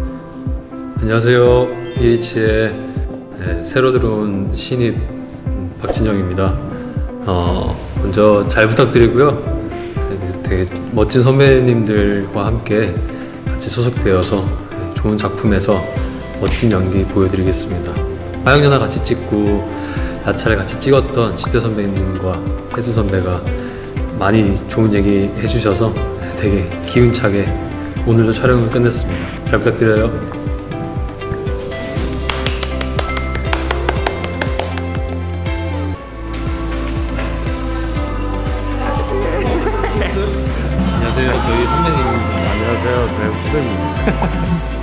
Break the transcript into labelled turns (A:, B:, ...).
A: 안녕하세요. EH의 새로 들어온 신입 박진영입니다. 먼저 잘 부탁드리고요. 되게 멋진 선배님들과 함께 같이 소속되어서 좋은 작품에서 멋진 연기 보여드리겠습니다. 화양연화 같이 찍고 야차를 같이 찍었던 시대 선배님과 혜수 선배가 많이 좋은 얘기 해주셔서 되게 기운차게 오늘도 촬영을 끝냈습니다. 잘 부탁드려요. 안녕하세요. 저희 선배님입니다.
B: 안녕하세요. 제 후배입니다.